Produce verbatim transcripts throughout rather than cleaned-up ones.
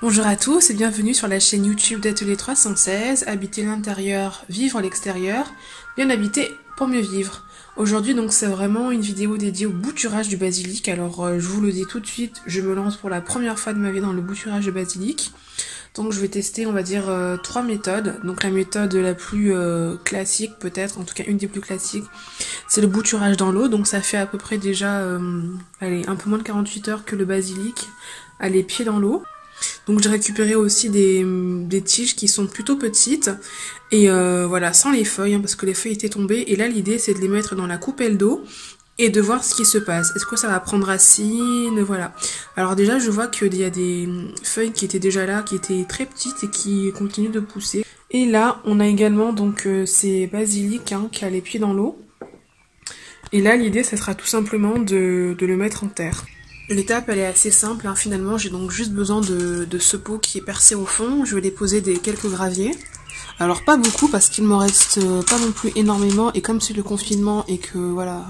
Bonjour à tous et bienvenue sur la chaîne YouTube d'Atelier trois cent seize, habiter l'intérieur, vivre l'extérieur, bien habiter pour mieux vivre. Aujourd'hui donc c'est vraiment une vidéo dédiée au bouturage du basilic, alors euh, je vous le dis tout de suite, je me lance pour la première fois de ma vie dans le bouturage de basilic. Donc je vais tester on va dire euh, trois méthodes. Donc la méthode la plus euh, classique peut-être, en tout cas une des plus classiques, c'est le bouturage dans l'eau. Donc ça fait à peu près déjà euh, allez, un peu moins de quarante-huit heures que le basilic a les pieds dans l'eau. Donc j'ai récupéré aussi des, des tiges qui sont plutôt petites et euh, voilà, sans les feuilles hein, parce que les feuilles étaient tombées, et là l'idée c'est de les mettre dans la coupelle d'eau et de voir ce qui se passe. Est-ce que ça va prendre racine? Voilà. Alors déjà je vois qu'il y a des feuilles qui étaient déjà là, qui étaient très petites et qui continuent de pousser. Et là on a également donc euh, ces basilics hein, qui a les pieds dans l'eau. Et là l'idée ça sera tout simplement de, de le mettre en terre. L'étape elle est assez simple, hein. Finalement j'ai donc juste besoin de, de ce pot qui est percé au fond. Je vais déposer des quelques graviers. Alors pas beaucoup parce qu'il m'en reste pas non plus énormément, et comme c'est le confinement et que voilà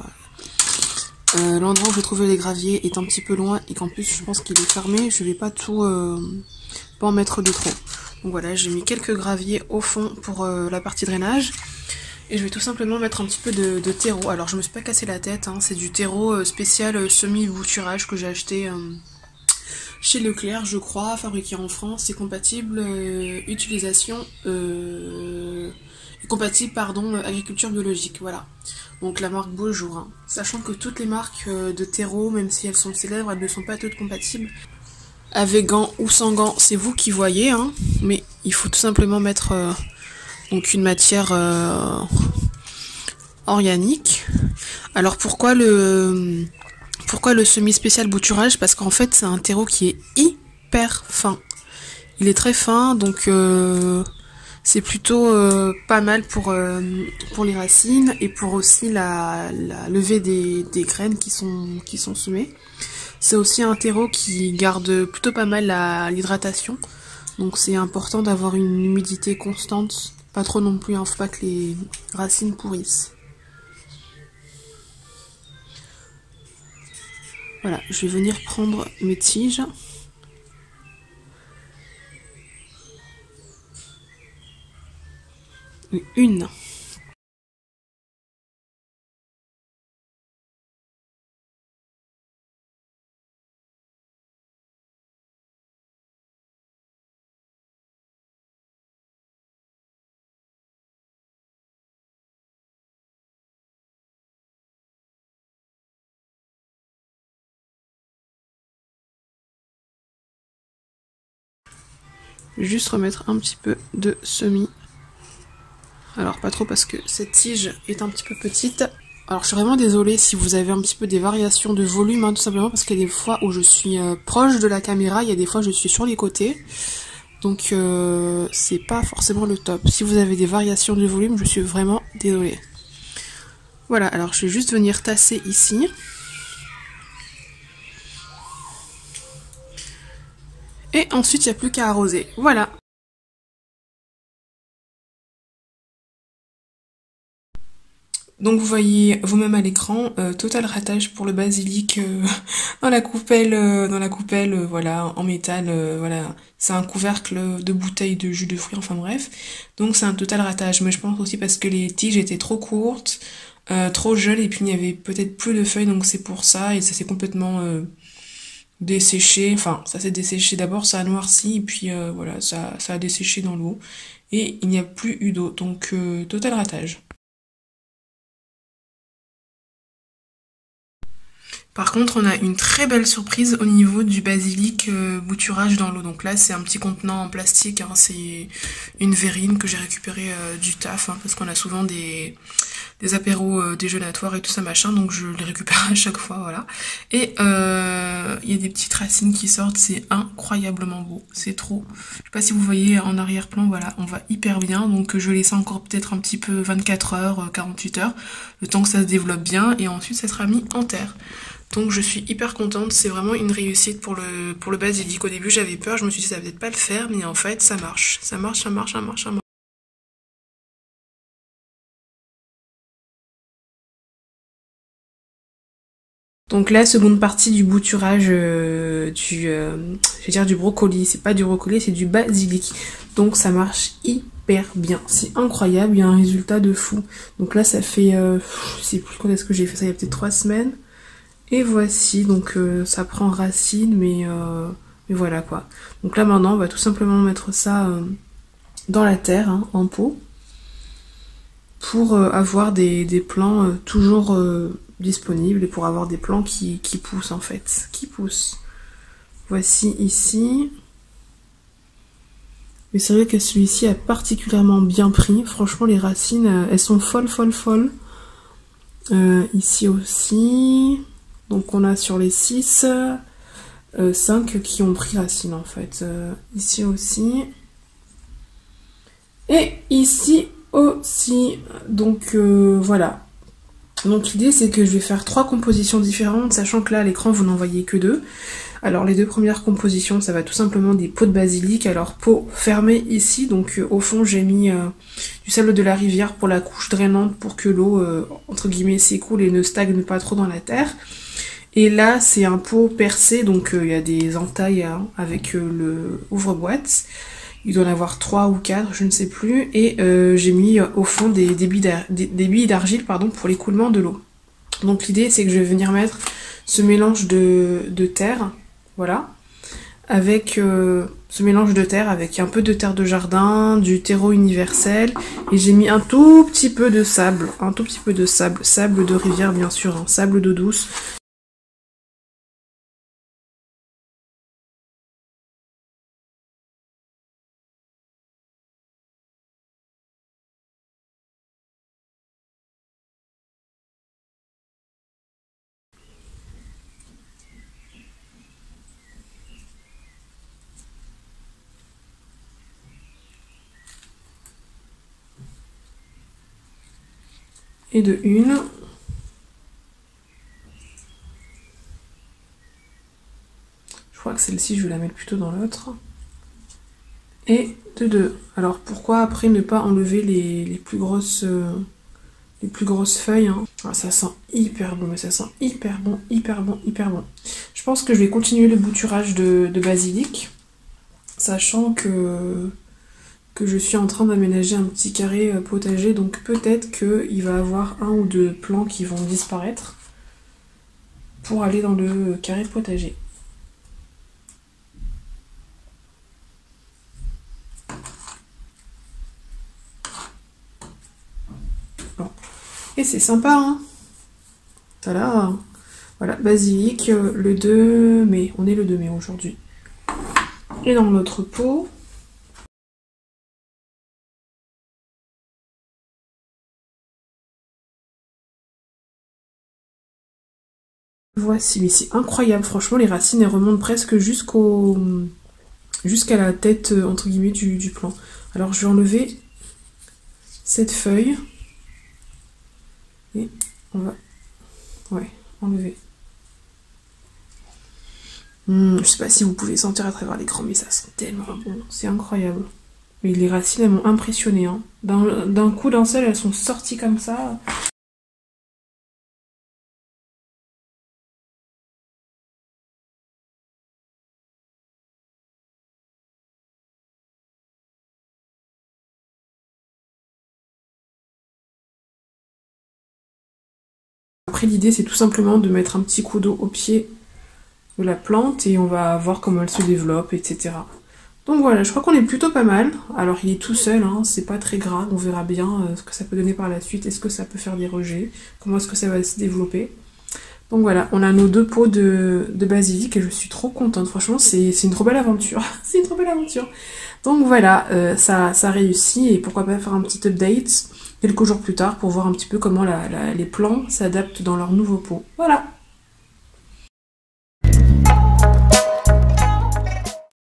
euh, l'endroit où j'ai trouvé les graviers est un petit peu loin et qu'en plus je pense qu'il est fermé, je vais pas tout euh, pas en mettre de trop. Donc voilà, j'ai mis quelques graviers au fond pour euh, la partie drainage. Et je vais tout simplement mettre un petit peu de, de terreau. Alors je me suis pas cassé la tête, hein. C'est du terreau spécial semi-bouturage que j'ai acheté euh, chez Leclerc, je crois, fabriqué en France. C'est compatible euh, utilisation, euh, compatible pardon, agriculture biologique, voilà. Donc la marque Beaujour. Hein. Sachant que toutes les marques euh, de terreau, même si elles sont célèbres, elles ne sont pas toutes compatibles. Avec gants ou sans gants, c'est vous qui voyez, hein. Mais il faut tout simplement mettre... Euh, Donc une matière euh, organique. Alors pourquoi le pourquoi le semi-spécial bouturage? Parce qu'en fait c'est un terreau qui est hyper fin. Il est très fin, donc euh, c'est plutôt euh, pas mal pour, euh, pour les racines et pour aussi la, la levée des, des graines qui sont, qui sont semées. C'est aussi un terreau qui garde plutôt pas mal l'hydratation. Donc c'est important d'avoir une humidité constante. Pas trop non plus, hein, faut pas que les racines pourrissent. Voilà, je vais venir prendre mes tiges. Une. Juste remettre un petit peu de semis. Alors pas trop parce que cette tige est un petit peu petite. Alors je suis vraiment désolée si vous avez un petit peu des variations de volume, hein, tout simplement parce qu'il y a des fois où je suis euh, proche de la caméra, il y a des fois où je suis sur les côtés. Donc euh, c'est pas forcément le top. Si vous avez des variations de volume, je suis vraiment désolée. Voilà, alors je vais juste venir tasser ici. Et ensuite, il n'y a plus qu'à arroser. Voilà. Donc vous voyez vous-même à l'écran, euh, total ratage pour le basilic euh, dans la coupelle, euh, dans la coupelle, euh, voilà, en métal, euh, voilà. C'est un couvercle de bouteille de jus de fruits, enfin bref. Donc c'est un total ratage, mais je pense aussi parce que les tiges étaient trop courtes, euh, trop jeunes, et puis il n'y avait peut-être plus de feuilles, donc c'est pour ça, et ça s'est complètement... Euh, desséché, enfin ça s'est desséché d'abord, ça a noirci et puis euh, voilà, ça, ça a desséché dans l'eau et il n'y a plus eu d'eau, donc euh, total ratage. Par contre on a une très belle surprise au niveau du basilic euh, bouturage dans l'eau. Donc là c'est un petit contenant en plastique, hein, c'est une verrine que j'ai récupérée euh, du taf, hein, parce qu'on a souvent des, des apéros euh, déjeunatoires et tout ça machin, donc je les récupère à chaque fois, voilà. Et euh, il y a des petites racines qui sortent, c'est incroyablement beau, c'est trop. Je sais pas si vous voyez en arrière-plan, voilà, on va hyper bien, donc je laisse encore peut-être un petit peu vingt-quatre heures, quarante-huit heures, le temps que ça se développe bien, et ensuite ça sera mis en terre. Donc je suis hyper contente, c'est vraiment une réussite pour le, pour le basilic. Au début j'avais peur, je me suis dit ça va peut-être pas le faire, mais en fait ça marche, ça marche, ça marche, ça marche, ça marche. Donc la seconde partie du bouturage euh, du, euh, je vais dire du brocoli, c'est pas du brocoli, c'est du basilic. Donc ça marche hyper bien, c'est incroyable, il y a un résultat de fou. Donc là ça fait, euh, je sais plus quand est-ce que j'ai fait ça, il y a peut-être trois semaines. Et voici, donc euh, ça prend racine, mais, euh, mais voilà quoi. Donc là maintenant on va tout simplement mettre ça euh, dans la terre, hein, en pot, pour euh, avoir des, des plants euh, toujours... Euh, disponible et pour avoir des plants qui, qui poussent en fait, qui poussent. Voici ici. Mais c'est vrai que celui-ci a particulièrement bien pris. Franchement, les racines, elles sont folles, folles, folles. Euh, ici aussi. Donc on a sur les six, euh, cinq qui ont pris racine en fait. Euh, ici aussi. Et ici aussi. Donc euh, voilà. Donc l'idée c'est que je vais faire trois compositions différentes, sachant que là à l'écran vous n'en voyez que deux. Alors les deux premières compositions ça va tout simplement des pots de basilic, alors pot fermé ici, donc euh, au fond j'ai mis euh, du sable de la rivière pour la couche drainante pour que l'eau euh, entre guillemets s'écoule et ne stagne pas trop dans la terre. Et là c'est un pot percé, donc il euh, y a des entailles hein, avec euh, le ouvre-boîte. Il doit en avoir trois ou quatre, je ne sais plus. Et euh, j'ai mis au fond des, des billes d'argile pardon, pour l'écoulement de l'eau. Donc l'idée c'est que je vais venir mettre ce mélange de, de terre, voilà, avec euh, ce mélange de terre avec un peu de terre de jardin, du terreau universel, et j'ai mis un tout petit peu de sable, un tout petit peu de sable, sable de rivière bien sûr, hein, sable d'eau douce. Et de une. Je crois que celle-ci, je vais la mettre plutôt dans l'autre. Et de deux. Alors pourquoi après ne pas enlever les, les plus grosses euh, les plus grosses feuilles hein. Ah, ça sent hyper bon, mais ça sent hyper bon, hyper bon, hyper bon. Je pense que je vais continuer le bouturage de, de basilic, sachant que que je suis en train d'aménager un petit carré potager, donc peut-être qu'il va y avoir un ou deux plants qui vont disparaître pour aller dans le carré potager. Bon. Et c'est sympa, hein. Ça là, voilà, basilic, le deux mai, on est le deux mai aujourd'hui. Et dans notre pot, voici, mais c'est incroyable, franchement les racines elles remontent presque jusqu'au jusqu'à la tête entre guillemets du, du plant. Alors je vais enlever cette feuille et on va ouais enlever. Mmh, je sais pas si vous pouvez sentir à travers l'écran, mais ça sent tellement bon, c'est incroyable. Mais les racines elles m'ont impressionné, hein. D'un coup d'un seul elles sont sorties comme ça. Après l'idée c'est tout simplement de mettre un petit coup d'eau au pied de la plante et on va voir comment elle se développe, et cetera. Donc voilà, je crois qu'on est plutôt pas mal. Alors il est tout seul, hein, c'est pas très grave, on verra bien euh, ce que ça peut donner par la suite, est-ce que ça peut faire des rejets, comment est-ce que ça va se développer. Donc voilà, on a nos deux pots de, de basilic et je suis trop contente, franchement c'est une trop belle aventure, c'est une trop belle aventure. Donc voilà, euh, ça, ça réussit et pourquoi pas faire un petit update quelques jours plus tard pour voir un petit peu comment la, la, les plants s'adaptent dans leur nouveau pot. Voilà.